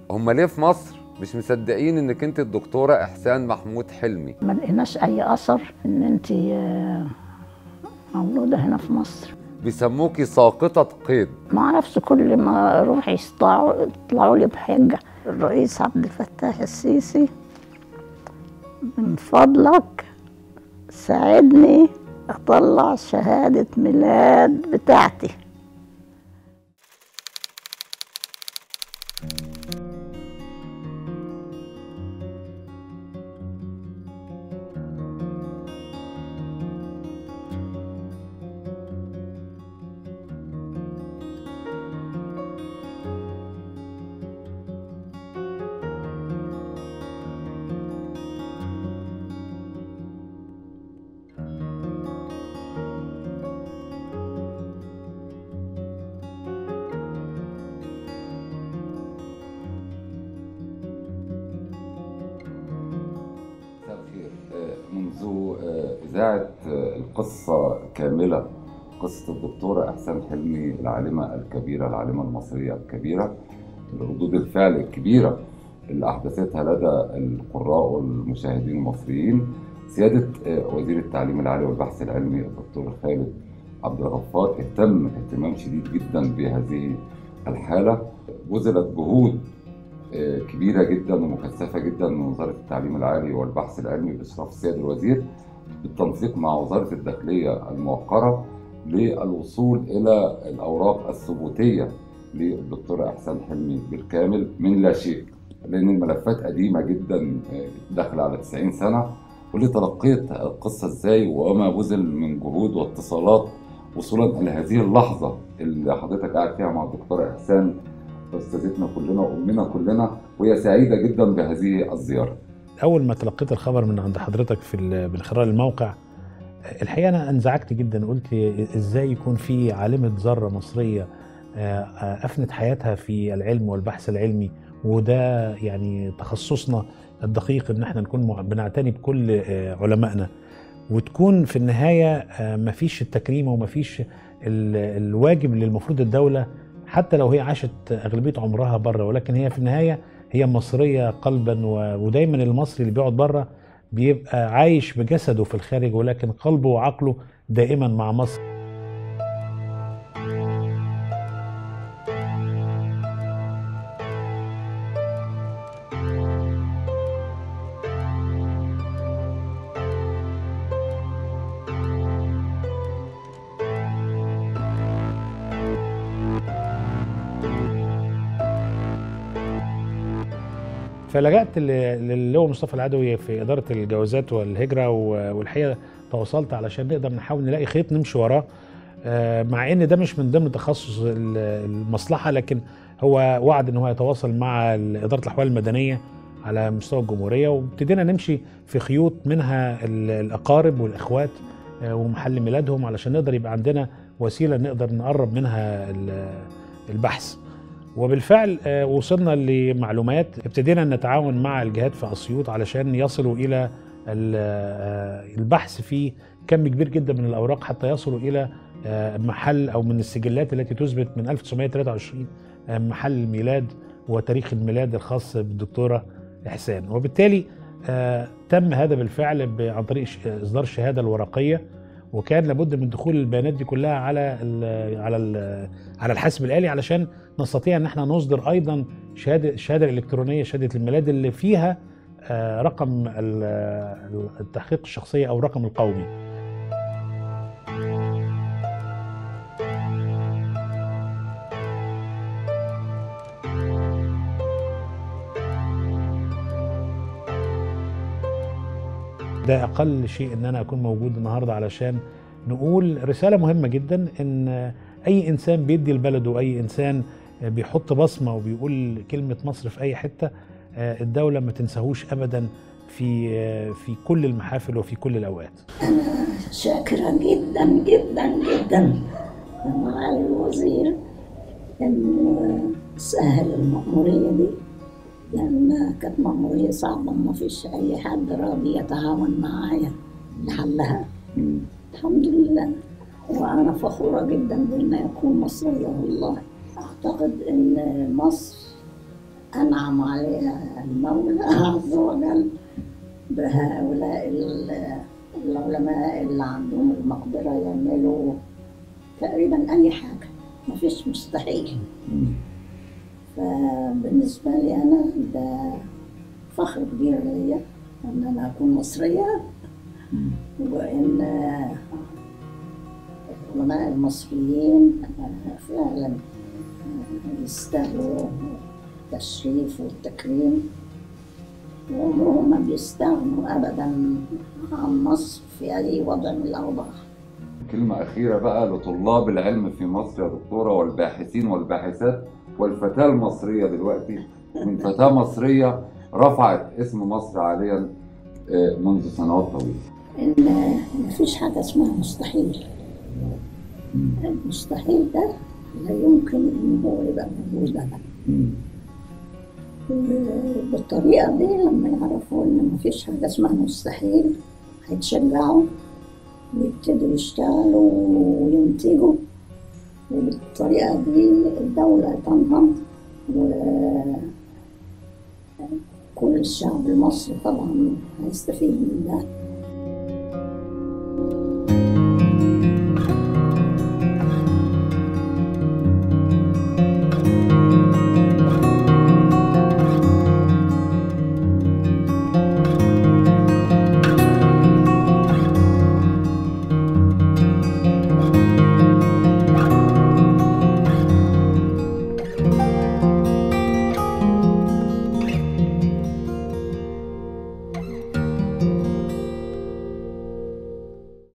هم ليه في مصر مش مصدقين انك انت الدكتورة احسان محمود حلمي؟ ما لقيناش اي اثر ان انت مولوده هنا في مصر. بيسموكي ساقطة قيد. ما اعرفش، كل ما اروح يطلعوا لي بحجه. الرئيس عبد الفتاح السيسي، من فضلك ساعدني اطلع شهاده ميلاد بتاعتي. مساء الخير. منذ إذاعة القصة كاملة، قصة الدكتورة إحسان حلمي العالمة الكبيرة، العالمة المصرية الكبيرة، ردود الفعل الكبيرة اللي أحدثتها لدى القراء والمشاهدين المصريين، سيادة وزير التعليم العالي والبحث العلمي الدكتور خالد عبد الغفار اهتم اهتمام شديد جدا بهذه الحالة. بذلت جهود كبيرة جدا ومكثفة جدا من وزارة التعليم العالي والبحث العلمي بإشراف السيد الوزير، بالتنسيق مع وزارة الداخلية الموقرة، للوصول إلى الأوراق الثبوتية للدكتورة إحسان حلمي بالكامل من لا شيء، لأن الملفات قديمة جدا داخلة على 90 سنة. واللي تلقيت القصة إزاي وما بذل من جهود واتصالات وصولا إلى هذه اللحظة اللي حضرتك قاعد فيها مع الدكتورة إحسان، أستاذتنا كلنا وأمنا كلنا، وهي سعيدة جدا بهذه الزيارة. أول ما تلقيت الخبر من عند حضرتك من خلال الموقع، الحقيقة أنا انزعجت جدا. قلت إزاي يكون في عالمة ذرة مصرية أفنت حياتها في العلم والبحث العلمي، وده يعني تخصصنا الدقيق إن احنا نكون بنعتني بكل علمائنا، وتكون في النهاية مفيش التكريم ومفيش الواجب اللي المفروض الدولة، حتى لو هي عاشت أغلبية عمرها بره، ولكن هي في النهاية هي مصرية قلبا. ودايما المصري اللي بيقعد بره بيبقى عايش بجسده في الخارج، ولكن قلبه وعقله دائما مع مصر. فلجأت للواء مصطفى العدوي في إدارة الجوازات والهجرة، والحقيقة تواصلت علشان نقدر نحاول نلاقي خيط نمشي وراه، مع ان ده مش من ضمن تخصص المصلحة، لكن هو وعد ان هو يتواصل مع إدارة الأحوال المدنية على مستوى الجمهورية، وابتدينا نمشي في خيوط منها الأقارب والإخوات ومحل ميلادهم، علشان نقدر يبقى عندنا وسيلة نقدر نقرب منها البحث. وبالفعل وصلنا لمعلومات، ابتدينا نتعاون مع الجهات في أسيوط علشان يصلوا إلى البحث في كم كبير جدا من الأوراق، حتى يصلوا إلى محل أو من السجلات التي تثبت من 1923 محل الميلاد وتاريخ الميلاد الخاص بالدكتورة إحسان. وبالتالي تم هذا بالفعل عن طريق إصدار الشهادة الورقية، وكان لابد من دخول البيانات دي كلها على الحاسب الآلي علشان نستطيع ان احنا نصدر ايضا الشهاده الالكترونيه، شهاده الميلاد اللي فيها رقم التحقيق الشخصيه او الرقم القومي. ده اقل شيء ان انا اكون موجود النهارده علشان نقول رساله مهمه جدا، ان اي انسان بيدي لبلده واي انسان بيحط بصمه وبيقول كلمه مصر في اي حته، الدوله ما تنساهوش ابدا في كل المحافل وفي كل الاوقات. انا شاكره جدا جدا جدا لمعالي الوزير انه سهل المأموريه دي، لان كانت مأموريه صعبه، ما فيش اي حد راضي يتعاون معايا لحلها. الحمد لله، وأنا فخورة جدا بأن أكون مصرية. والله أعتقد أن مصر أنعم عليها المولى عز وجل بهؤلاء العلماء اللي عندهم المقدرة يعملوا تقريبا أي حاجة، مفيش مستحيل. فبالنسبة لي أنا ده فخر كبير ليا إن أنا أكون مصرية، وإن العلماء المصريين فعلا يستاهلوا التشريف والتكريم، وهم ما بيستغنوا أبدا عن مصر في أي وضع من الأوضاع. كلمة أخيرة بقى لطلاب العلم في مصر يا دكتورة، والباحثين والباحثات، والفتاة المصرية دلوقتي من فتاة مصرية رفعت اسم مصر عاليا منذ سنوات طويلة. إن مفيش حاجة اسمها مستحيل. المستحيل ده لا يمكن إن هو يبقى موجود أبدا. بالطريقة دي لما يعرفوا إن مفيش حاجة اسمها مستحيل هيتشجعوا ويبتدوا يشتغلوا وينتجوا، وبالطريقة دي الدولة تنهض، وكل الشعب المصري طبعا هيستفيد من ده.